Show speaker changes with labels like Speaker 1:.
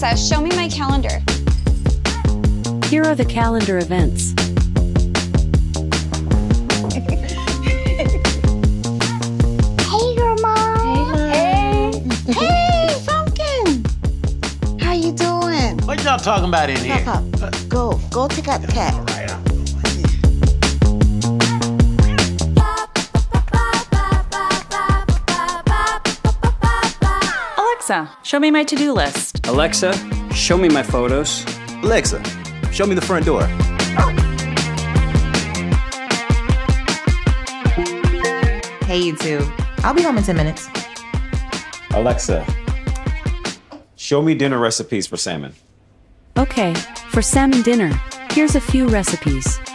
Speaker 1: Alexa, show me my calendar.
Speaker 2: Here are the calendar events.
Speaker 3: Hey, Grandma.
Speaker 4: Hey, Mom.
Speaker 3: Hey, Pumpkin. How you doing?
Speaker 5: What y'all talking about in here?
Speaker 3: Pop, go take out the cat.
Speaker 5: All right.
Speaker 6: Alexa, show me my to-do list.
Speaker 7: Alexa, show me my photos.
Speaker 8: Alexa, show me the front door.
Speaker 4: Hey, you two. I'll be home in 10 minutes.
Speaker 8: Alexa, show me dinner recipes for salmon.
Speaker 2: Okay, for salmon dinner, here's a few recipes.